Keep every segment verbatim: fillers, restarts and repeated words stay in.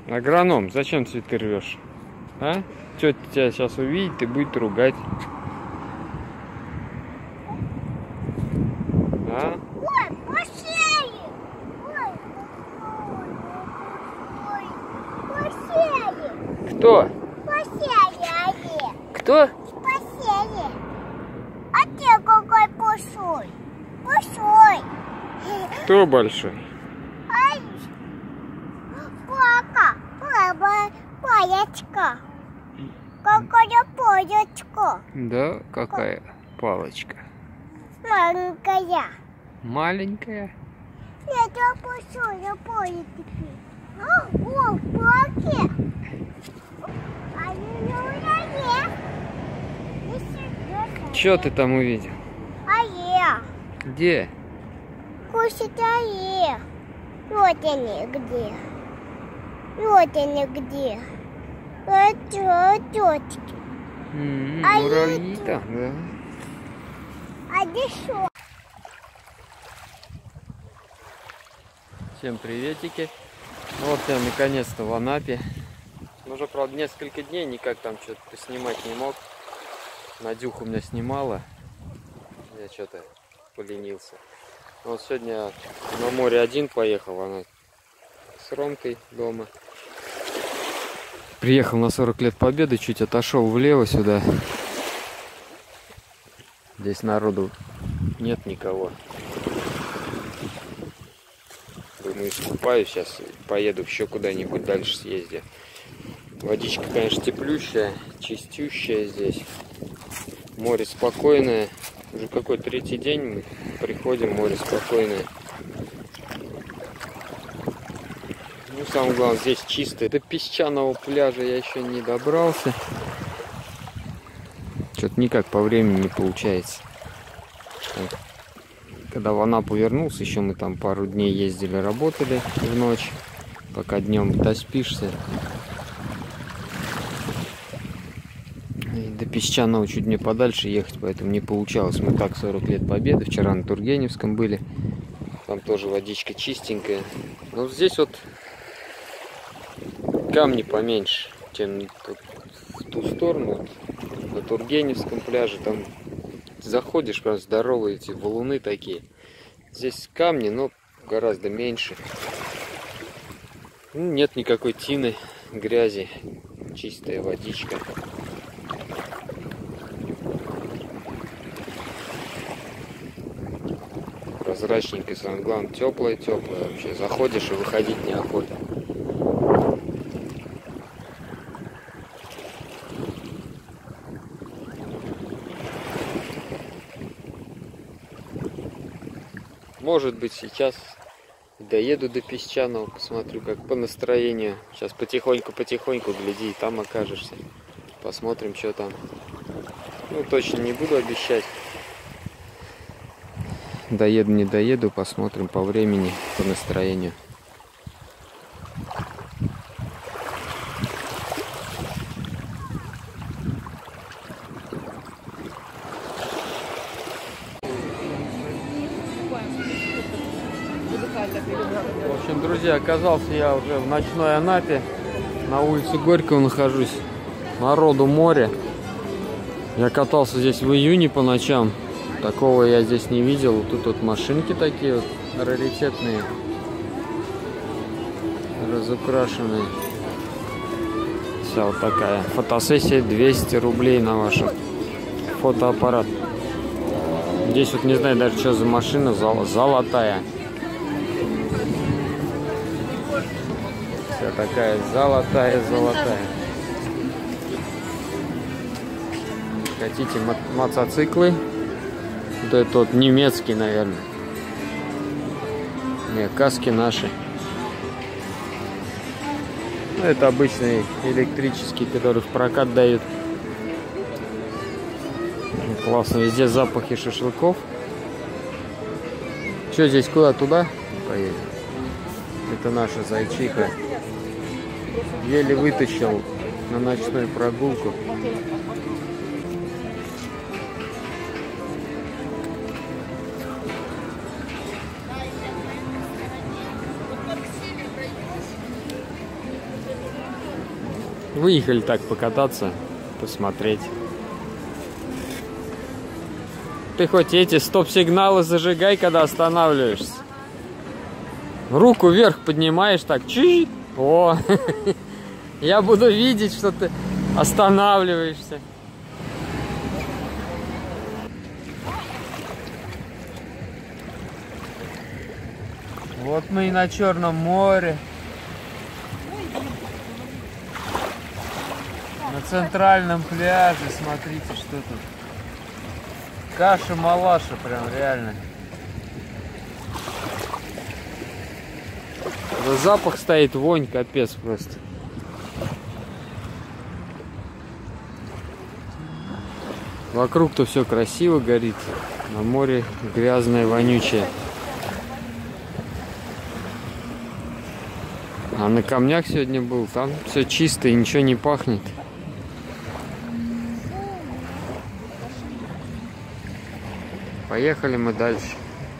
Агроном, зачем цветы рвешь? А? Тетя тебя сейчас увидит и будет ругать. А? Ой, посеяли! Ой, посеяли! Кто? Посеяли они! Кто? Посеяли! А ты какой большой? Большой! Кто большой? Ай! Пака! Папа! Палочка! Какая палочка? Да, какая палочка? Маленькая! Маленькая. Это большая палочка! О, палки! Они не уронили! Что ты там увидел? А я? Где? Кушать аи. Вот они где. Вот они где. Вот тетки. М-м, А муравьи эти? там, да. А дешево. Всем приветики. Вот я наконец-то в Анапе. Уже, правда, несколько дней никак там что-то поснимать не мог. Надюха у меня снимала. Я что-то поленился. Вот сегодня на море один поехал, она с Ромкой дома. Приехал на сорок лет Победы, чуть отошел влево сюда. Здесь народу нет никого. Думаю, искупаюсь сейчас, поеду еще куда-нибудь дальше съездить. Водичка, конечно, теплющая, чистющая здесь. Море спокойное. Уже какой третий день мы приходим, море спокойное. Ну, самое главное, здесь чисто. До песчаного пляжа я еще не добрался. Что-то никак по времени не получается. Когда в Анапу вернулся, еще мы там пару дней ездили, работали в ночь. Пока днем доспишься. И до песчаного чуть мне подальше ехать, поэтому не получалось. Мы так сорок лет Победы. Вчера на Тургеневском были. Там тоже водичка чистенькая. Но здесь вот камни поменьше, чем в ту сторону. На Тургеневском пляже там заходишь, прям здоровые эти валуны такие. Здесь камни, но гораздо меньше. Ну, нет никакой тины, грязи. Чистая водичка. Прозрачненькая, самое главное, теплая-теплая вообще. Заходишь и выходить неохота. Может быть, сейчас доеду до песчаного, посмотрю, как по настроению. Сейчас потихоньку-потихоньку, гляди, и там окажешься. Посмотрим, что там. Ну, точно не буду обещать. Доеду, не доеду, посмотрим по времени, по настроению. В общем, друзья, оказался я уже в ночной Анапе. На улице Горького нахожусь. Народу море. Я катался здесь в июне по ночам. Такого я здесь не видел. Тут вот машинки такие вот раритетные, разукрашенные. Вся вот такая. Фотосессия двести рублей на ваш фотоаппарат. Здесь вот не знаю даже, что за машина. Золотая. Вся такая золотая-золотая. Хотите мо мотоциклы? Вот это вот немецкий, наверное. Не, каски наши. Ну, это обычные электрические, которые в прокат дают. Классно, везде запахи шашлыков. Что здесь, куда? Туда поедем? Это наша зайчиха. Еле вытащил на ночную прогулку. Выехали так покататься, посмотреть. Ты хоть эти стоп-сигналы зажигай, когда останавливаешься. Руку вверх поднимаешь так. Чи! О! Я буду видеть, что ты останавливаешься. Вот мы и на Черном море. На центральном пляже. Смотрите, что тут. Каша-малаша, прям реально. Да запах стоит, вонь, капец просто. Вокруг-то все красиво горит. На море грязное, вонючее. А на камнях сегодня был, там все чисто и ничего не пахнет. Поехали мы дальше.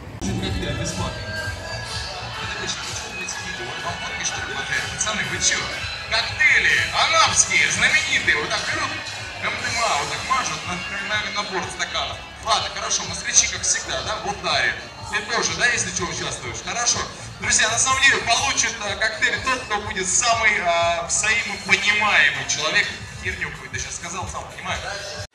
Пацаны, вы чё? Коктейли анапские, знаменитые, вот так берут эм дэ эм а, вот так мажут на, на, на борт стаканов. Ладно, хорошо, москвичи, как всегда, да, в ударе. Ты тоже, да, если что, участвуешь? Хорошо. Друзья, на самом деле получит а, коктейль тот, кто будет самый а, взаимопонимаемый человек. Херню какую-то сейчас сказал, сам понимаю.